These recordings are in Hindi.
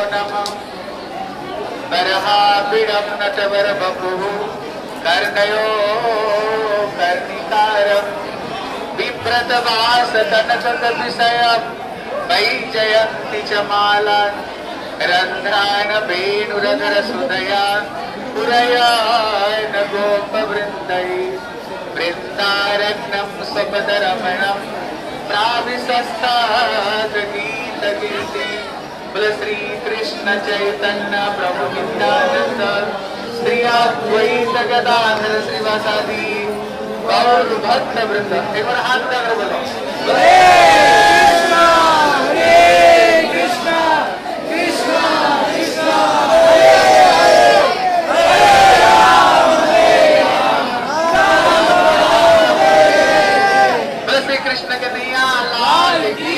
नमः। बरहाबिडं नटवर बपुः कर्णयो कर्णिकारं बिभ्रतवास कनक विषयं वैजयन्ति च मालान् रन्ध्रान् वेणुरधर सुदयान् पुरयान् गोपवृन्दै वृन्दारण्यं स्वपदरमणं प्राविशस्तात् गीतकीर्ति। बोल श्री कृष्ण चैतन्य प्रभु नित्यानंद श्री अद्वैत गदाधर श्रीवासादि गौर भक्त वृंद। एक बार हाथ उठाकर बोलो हरे कृष्ण कृष्ण कृष्ण हरे हरे हरे राम बोल श्री कृष्ण कन्हैया लाल की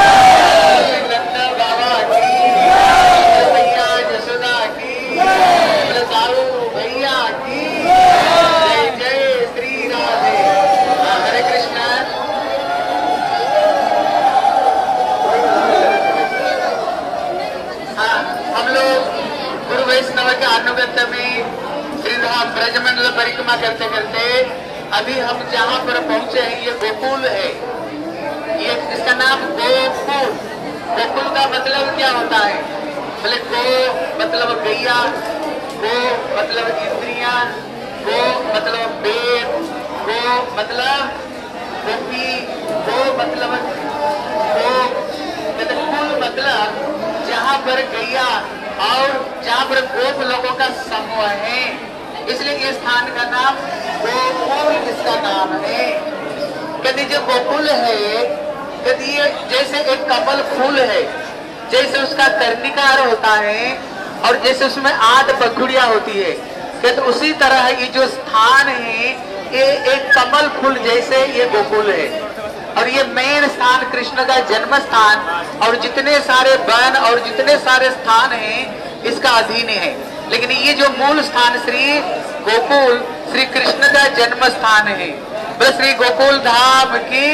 अनुगत्य में श्रीधाम ब्रजमंडल परिक्रमा करते करते अभी हम जहाँ पर पहुँचे हैं ये गोकुल है। ये इसका नाम गोकुल। गोकुल का मतलब क्या होता है? बोले गो मतलब गैया, गो मतलब इंद्रिया, गो मतलब पेट, गो मतलब गोपी, गो मतलब गो कुल मतलब जहाँ पर गैया और जहाँ पर गोप लोगों का समूह है, इसलिए इस स्थान का नाम गोकुल इसका नाम है। कभी जो गोकुल है कभी ये जैसे एक कमल फूल है, जैसे उसका कर्णिकार होता है और जैसे उसमें 8 पंखुड़ियां होती है, तो उसी तरह ये जो स्थान है ये एक कमल फूल जैसे ये गोकुल है। और ये मेन स्थान कृष्ण का जन्म स्थान और जितने सारे वन और जितने सारे स्थान हैं इसका अधीन है। लेकिन ये जो मूल स्थान श्री गोकुल श्री कृष्ण का जन्म स्थान है। बस श्री गोकुल धाम की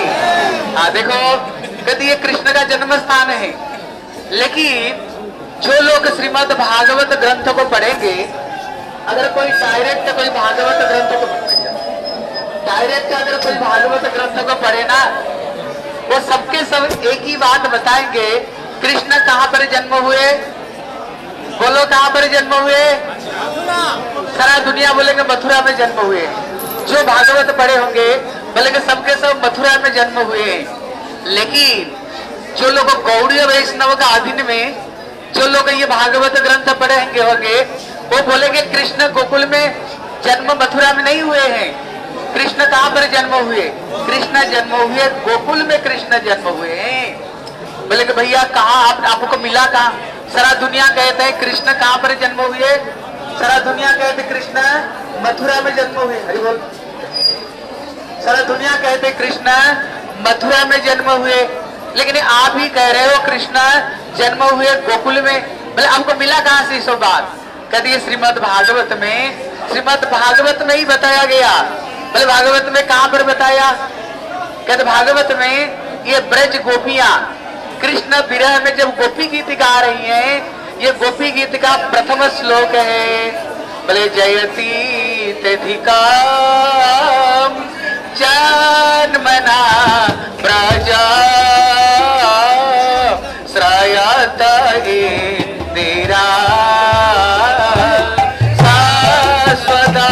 देखो कभी ये कृष्ण का जन्म स्थान है। लेकिन जो लोग श्रीमद् भागवत ग्रंथ को पढ़ेंगे, अगर कोई डायरेक्ट कोई भागवत ग्रंथ को डायरेक्ट अगर कोई भागवत ग्रंथ को पढ़े ना, वो सबके सब एक ही बात बताएंगे, कृष्ण कहाँ पर जन्म हुए? बोलो कहाँ पर जन्म हुए? सारा दुनिया बोलेंगे मथुरा में जन्म हुए। जो भागवत पढ़े होंगे बोलेंगे सबके सब मथुरा में जन्म हुए। लेकिन जो लोग गौड़ीय वैष्णव का अधीन में जो लोग ये भागवत ग्रंथ पढ़ेंगे होंगे वो बोलेंगे कृष्ण गोकुल में जन्म मथुरा में नहीं हुए हैं। कृष्ण कहाँ पर जन्म हुए? कृष्ण जन्म हुए गोकुल में, कृष्ण जन्म हुए। बोले कि भैया कहाँ आपको मिला कहाँ? सारा दुनिया कहते हैं कृष्ण कहाँ पर जन्म हुए? सारा दुनिया कहते कृष्ण मथुरा में जन्म हुए। हरि बोल। सारा दुनिया कहते कृष्ण मथुरा में जन्म हुए, लेकिन आप ही कह रहे हो कृष्ण जन्म हुए गोकुल में। बोले आपको मिला कहाँ से सब बात? कहते श्रीमद् भागवत में ही बताया गया। बोले भागवत में कहाँ पर बताया? कहते भागवत में ये ब्रज गोपियां कृष्ण विरह में जब गोपी गीत गा रही हैं, ये गोपी गीत का प्रथम श्लोक है। बोले जयती तेधिकाम जन्मना ब्रजा श्रायत इंदिरा शाश्वता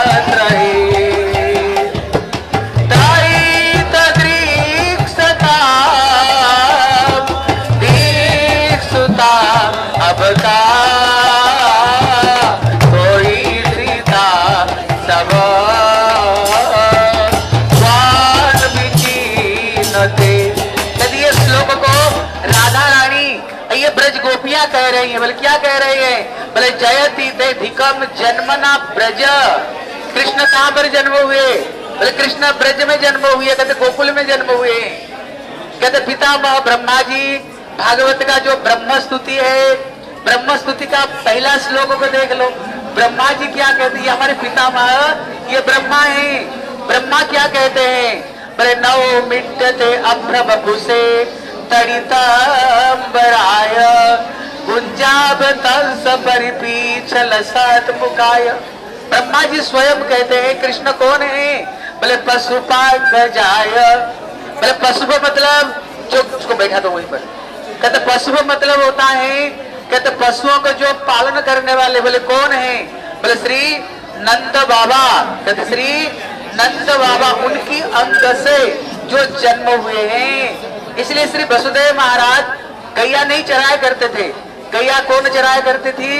कह रही है। बोले क्या कह रही है? बोले जयति तेधिकम जन्मना ब्रज। कृष्ण कहाँ पर जन्म हुए? बोले कृष्ण ब्रज में जन्म हुए। कहते गोकुल में जन्म हुए। कहते पितामह ब्रह्मा जी भागवत का जो ब्रह्म स्तुति है, ब्रह्म स्तुति का पहला श्लोक को देख लो। ब्रह्मा जी क्या कहते हैं? हमारे पितामह ये ब्रह्मा है। ब्रह्मा क्या कहते हैं? बोले नौ मिट्टे अभ्र बभुसे तड़ितंबराय जाब तल्स परिपीछल सत मुकाय। ब्रह्मा जी स्वयं कहते हैं कृष्ण कौन है? बोले पशुपा गजाय। बोले पशुप मतलब जो उसको बैठा दो वहीं पर। कहते पशुप मतलब होता है, कहते पशुओं को जो पालन करने वाले। बोले कौन है? बोले श्री नंद बाबा। कहते श्री नंद बाबा उनकी अंग से जो जन्म हुए हैं। इसलिए श्री वसुदेव महाराज गैया नहीं चराया करते थे। गैया कौन चराया करती थी?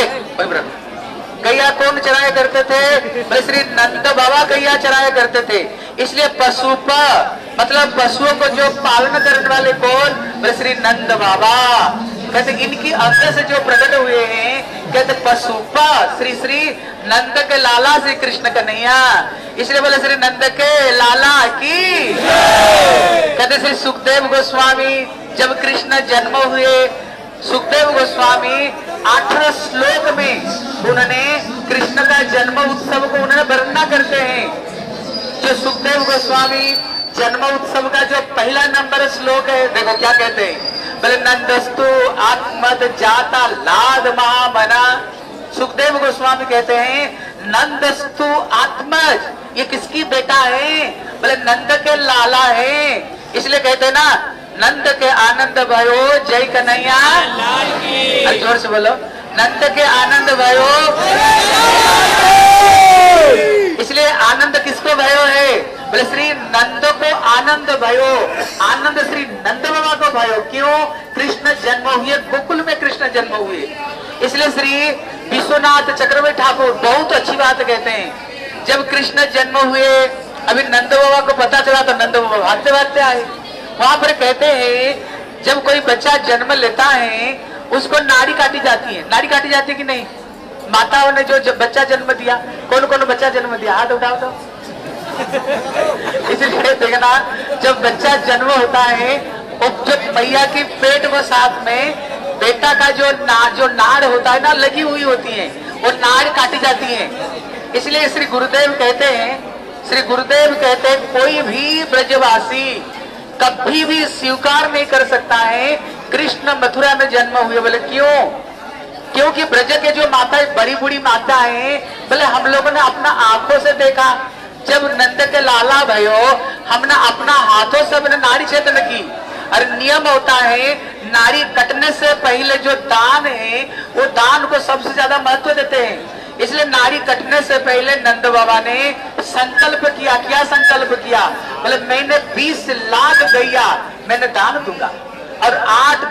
गैया कौन चराया करते थे? बोले श्री नंद बाबा गैया चराया करते थे। इसलिए पशुप मतलब पशुओं को जो पालन करने वाले कौन? बोले श्री नंद बाबा। कहते इनकी अंग से जो प्रकट हुए हैं, कहते पशुपा श्री श्री नंद के लाला श्री कृष्ण कन्हैया। इसलिए बोले श्री नंद के लाला की। कहते श्री सुखदेव गोस्वामी जब कृष्ण जन्म हुए, सुखदेव गोस्वामी 18 श्लोक में उन्होंने कृष्ण का जन्म उत्सव को उन्होंने वर्णना करते हैं। जो सुखदेव गोस्वामी जन्म उत्सव का जो पहला नंबर श्लोक है, देखो क्या कहते हैं। बोले नंदस्तु आत्मद जाता लाद महामना। सुखदेव गोस्वामी कहते हैं नंदस्तु आत्मज, ये किसकी बेटा है? बोले नंद के लाला है। इसलिए कहते हैं ना नंद के आनंद भयो जय कन्हैया लाल की। जोर से बोलो नंद के आनंद भयो। इसलिए आनंद किसको भयो है? बोले श्री नंद को आनंद भयो। आनंद श्री नंद बाबा को भयो। क्यों? कृष्ण जन्म हुए, गोकुल में कृष्ण जन्म हुए। इसलिए श्री विश्वनाथ चक्रवर्ती ठाकुर बहुत अच्छी बात कहते हैं। जब कृष्ण जन्म हुए, अभी नंद बाबा को पता चला तो नंद बाबा भागते भागते आए। वहां पर कहते हैं जब कोई बच्चा जन्म लेता है उसको नाड़ी काटी जाती है। नाड़ी काटी जाती है कि नहीं? माताओं ने जो बच्चा जन्म दिया, कौन कौन बच्चा जन्म दिया? हाथ उठाओ तो। इसलिए देखना जब बच्चा जन्म होता है, जब मैया की पेट में साथ में बेटा का जो नाड़ होता है ना, लगी हुई होती है, वो नाड़ काटी जाती है। इसलिए श्री गुरुदेव कहते हैं कोई भी ब्रजवासी कभी भी स्वीकार नहीं कर सकता है कृष्ण मथुरा में जन्म हुए। बोले क्यों? क्योंकि ब्रज के जो माता बड़ी बूढ़ी माता है, बोले हम लोगों ने अपना आंखों से देखा जब नंद के लाला भयो, हमने अपना हाथों से अपने नाड़ी छेदन की। और नियम होता है नाड़ी कटने से पहले जो दान है वो दान को सबसे ज्यादा महत्व देते हैं। इसलिए नाड़ी कटने से पहले नंद बाबा ने संकल्प किया। क्या संकल्प किया? बोले मैंने 20 लाख गैया मैंने दान दूंगा, और 8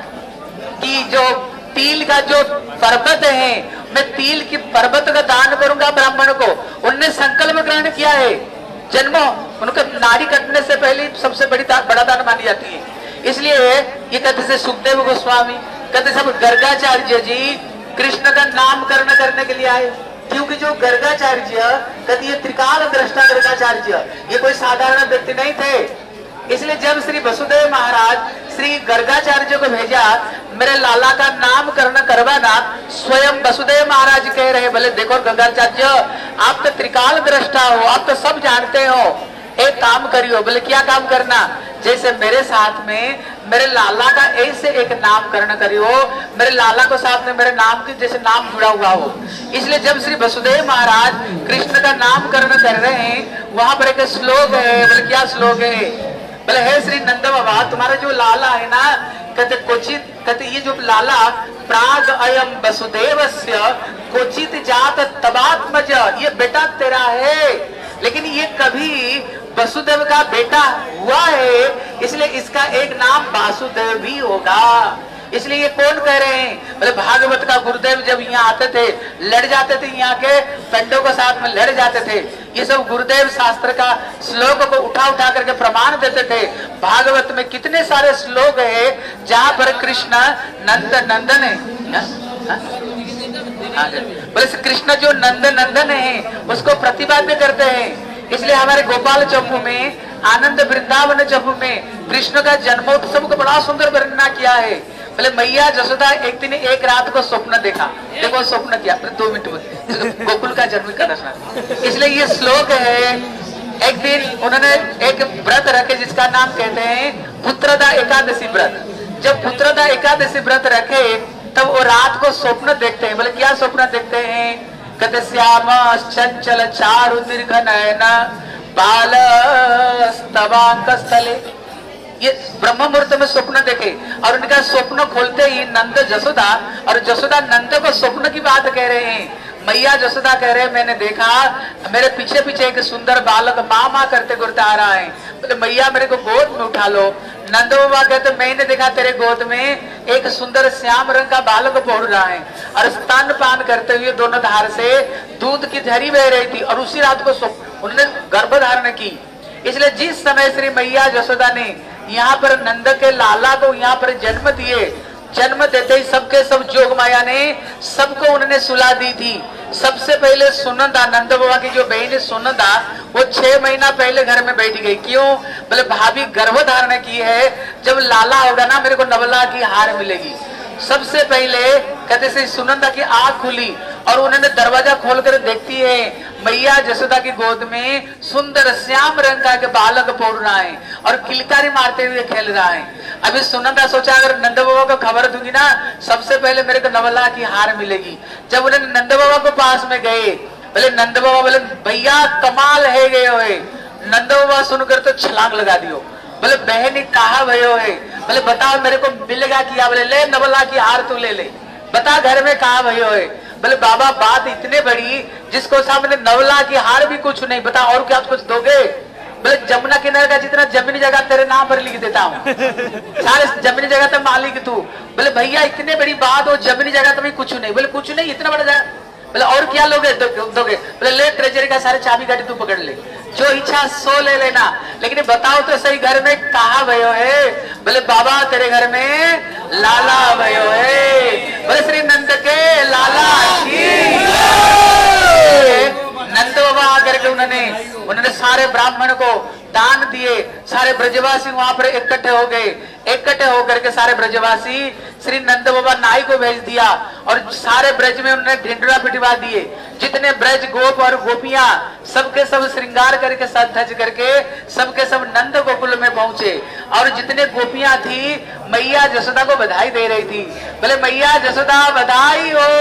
की जो तिल का जो पर्वत है, मैं तिल की पर्वत का दान करूंगा ब्राह्मण को। उनने संकल्प ग्रहण किया है। जन्म उनका नाड़ी कटने से पहले सबसे बड़ा दान मानी जाती है। इसलिए ये कहते थे सुखदेव गोस्वामी, कहते सब गर्गाचार्य जी कृष्ण का नामकरण करने के लिए आए। क्योंकि जो गर्गाचार्य कहते ये त्रिकाल दृष्टा गर्गाचार्य, ये कोई साधारण व्यक्ति नहीं थे। इसलिए जब श्री वसुदेव महाराज श्री गर्गाचार्य को भेजा मेरे लाला का नामकरण करवाना, स्वयं वसुदेव महाराज कह रहे, बोले देखो गर्गाचार्य आप तो त्रिकाल दृष्टा हो, आप तो सब जानते हो, एक काम करियो। बोले क्या काम करना? जैसे मेरे साथ में मेरे लाला का ऐसे एक नामकरण करियो, मेरे लाला को साथ में मेरे नाम के जैसे नाम जुड़ा हुआ हो। इसलिए जब श्री वसुदेव महाराज कृष्ण का नामकरण कर रहे हैं, वहां पर एक श्लोक है। बोले क्या श्लोक है? बोले हे श्री नंद बाबा तुम्हारा जो लाला है ना, कहते क्वचित, कहते ये जो लाला प्राग अयम वसुदेवस्य क्वचित जात तबात्मज, ये बेटा तेरा है, लेकिन ये कभी वसुदेव का बेटा हुआ है, इसलिए इसका एक नाम वासुदेव भी होगा। इसलिए ये कौन कह रहे हैं? बोले भागवत का गुरुदेव जब यहाँ आते थे, लड़ जाते थे, यहाँ के पंडों के साथ में लड़ जाते थे। ये सब गुरुदेव शास्त्र का श्लोक को उठा उठा करके प्रमाण देते थे। भागवत में कितने सारे श्लोक है जहाँ पर कृष्ण नंदन है। बोले कृष्ण जो नंदन है उसको प्रतिपाद्य करते हैं। इसलिए हमारे गोपाल चंपू में, आनंद वृंदावन चंपू में कृष्ण का जन्मोत्सव को बड़ा सुंदर वर्णना किया है। बोले मैया जसोदा एक दिन एक रात को स्वप्न देखा। देखो स्वप्न किया 2 मिनट में गोकुल का जन्म का दर्शन। इसलिए ये श्लोक है। एक दिन उन्होंने एक व्रत रखे जिसका नाम कहते हैं पुत्रदा एकादशी व्रत। जब पुत्रदा एकादशी व्रत रखे तब वो रात को स्वप्न देखते हैं। बोले क्या स्वप्न देखते हैं? कहते श्याम चंचल चारु दीर्घ नयन बाल स्तवांक स्थले। ये ब्रह्म मुहूर्त में स्वप्न देखे और उनका स्वप्न खोलते ही नंद जसोदा और जसोदा नंद को स्वप्न की बात कह रहे हैं। मैया जसोदा कह रहे हैं मैंने देखा मेरे पीछे पीछे एक सुंदर बालक माँ माँ करते करते आ रहा है। बोले मैया मेरे को गोद में उठा लो। नंद बाबा कहते मैंने देखा तेरे गोद में एक सुंदर श्याम रंग का बालक पहुंच रहा है और स्तन पान करते हुए दोनों धार से दूध की झरी बह रही थी और उसी रात को उन्होंने गर्भ धारण की। इसलिए जिस समय श्री मैया जसोदा ने यहाँ पर नंद के लाला को यहाँ पर जन्म दिए, जन्म देते ही सबके सब जोग माया ने सबको उन्होंने सुला दी थी। सबसे पहले सुनंदा नंद बाबा की जो बहन सुनंदा वो 6 महीना पहले घर में बैठ गई। क्यों? बोले भाभी गर्भ धारण की है, जब लाला होगा ना मेरे को नवला की हार मिलेगी। सबसे पहले कहते से सुनंदा की आंख खुली और उन्होंने दरवाजा खोलकर देखती है मैया जसोदा की गोद में सुंदर श्याम रंग का बालक पौड़ रहा है और किलकारी मारते हुए खेल रहा है। अभी सुनंदा सोचा अगर नंद बाबा को खबर दूंगी ना सबसे पहले मेरे को नवला की हार मिलेगी। जब उन्होंने नंद बाबा को पास में गए, बोले नंद बाबा बोले भैया कमाल है गए हो। नंद बाबा सुनकर तो छलांग लगा दियो। बोले बहन कहा भयो है? बोले बताओ मेरे को मिलेगा क्या? बोले ले नवला की हार तू ले ले, बता घर में कहा भयो है? बोले बाबा बात इतने बड़ी जिसको सामने नवला की हार भी कुछ नहीं, बता और क्या कुछ दोगे? बोले जमुना किनारे का जितना जमीनी जगह तेरे नाम पर लिख देता हूँ, सारे जमीनी जगह तो मालिक तू। बोले भैया इतने बड़ी बात हो जमीनी जगह तो कुछ नहीं। बोले कुछ नहीं इतना बड़ा जगह। बोले और क्या लोगे दोगे? बोले ले ट्रेजरी का सारे चाबी काटी तू पकड़ ले, जो इच्छा सो ले लेना, लेकिन बताओ तो सही घर में कहा भयो है? बोले बाबा तेरे घर में लाला भयो है। बोले श्री नंद के लाला की। नंद बाबा आकर के उन्होंने सारे ब्राह्मण को दान दिए। सारे ब्रजवासी वहां पर इकट्ठे हो गए। इकट्ठे होकर के सारे ब्रजवासी श्री नंद बाबा नाई को भेज दिया और सारे ब्रज में उन्होंने ढिंडोरा पिटवा दिए। जितने ब्रज गोप और गोपियां सबके सब श्रृंगार करके सज धज करके सबके सब नंद गोकुल में पहुंचे और जितने गोपियां थी मैया जसोदा को बधाई दे रही थी। बोले मैया जसोदा बधाई हो।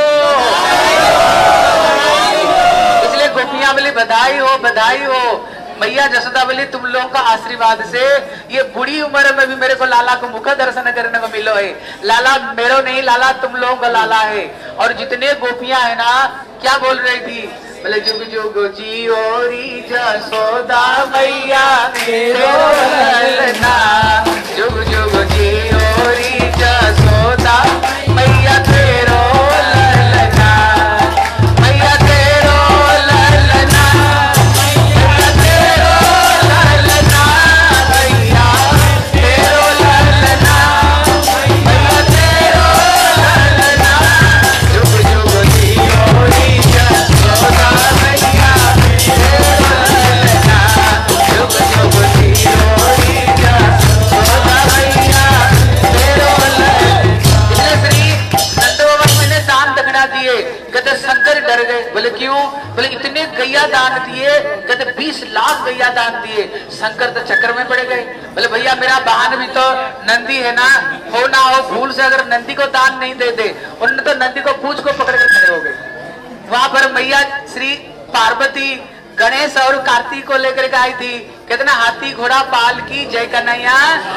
इसलिए गोपियां बोली बधाई हो बधाई हो। मैया जसोदा बोली तुम लोगों का आशीर्वाद से ये बुढ़ी उम्र में भी मेरे को लाला को मुख दर्शन करने को मिलो है। लाला मेरो नहीं, लाला तुम लोगों का लाला है। और जितने गोपियां है ना क्या बोल रही थी? बोले जुग जुग जियोरी जसोदा मैया मेरो ललना, जुग जुग जियोरी जसोदा मैया तेरो ललना, मैया तेरो ललना, मैया तेरो ललना, मैया तेरो ललना, मैया तेरो ललना, जुग जुग जियोरी जसोदा मैया तेरो ललना, जुग जुग जियोरी जसोदा मैया तेरो ललना। इसलिए श्री नंद बाबा मैंने दान दक्षिणा दिए। कहते शंकर डर गए। बोले क्यों? बोले इतने गैया दान दिए, कहते 20 लाख गैया दान दिए। शंकर तो चक्कर में पड़ गए। बोले भैया मेरा वाहन भी तो नंदी है ना, हो ना हो भूल से अगर नंदी को दान नहीं दे दे। उन्होंने तो नंदी को पूछ को पकड़ के खड़े हो गए। वहां पर मैया श्री पार्वती गणेश और कार्तिक को लेकर के आई थी। कहते ना हाथी घोड़ा पाल की जय कन्हैया।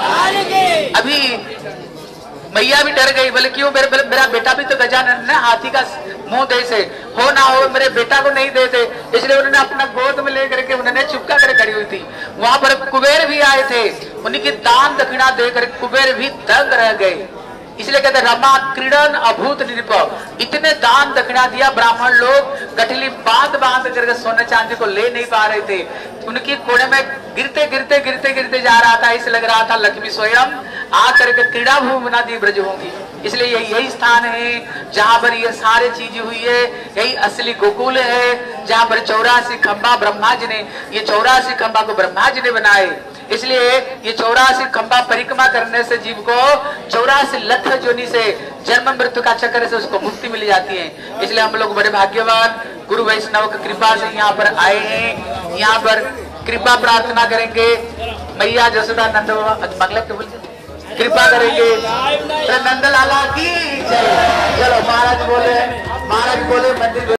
अभी मैया भी डर गई। बोले क्यों? मेरा बेटा भी तो गजानन है, हाथी का मुंह दे से हो ना हो मेरे बेटा को नहीं देते। इसलिए उन्होंने अपना गोद में लेकर के उन्होंने चुपका कर खड़ी हुई थी। वहां पर कुबेर भी आए थे, उन्हीं की दान दक्षिणा देकर कुबेर भी दंग रह गए। इसलिए कहते रमा क्रीडन अभूत निरप। इतने दान दक्षिणा दिया, ब्राह्मण लोग गठली बांध बांध करके सोने चांदी को ले नहीं पा रहे थे। उनकी कोने में गिरते गिरते गिरते गिरते जा रहा था। इसे लग रहा था लक्ष्मी स्वयं आकर के क्रीड़ा भूमि बना दी ब्रज होंगी। इसलिए यही स्थान है जहाँ पर ये सारी चीज हुई है। यही असली गोकुल है जहाँ पर 84 खंबा ब्रह्मा जी ने, ये 84 खंबा को ब्रह्मा जी ने बनाए। इसलिए ये 84 खंबा परिक्रमा करने से जीव को 84 लख जोनि से जन्म मृत्यु का चक्कर से उसको मुक्ति मिल जाती है। इसलिए हम लोग बड़े भाग्यवान गुरु वैष्णव की कृपा से यहाँ पर आए हैं। यहाँ पर कृपा प्रार्थना करेंगे। मैया जसोदा नंद बाबा मंगला के बोलते कृपा करेंगे। तो नंदलाला की जय। चलो महाराज बोले मंदिर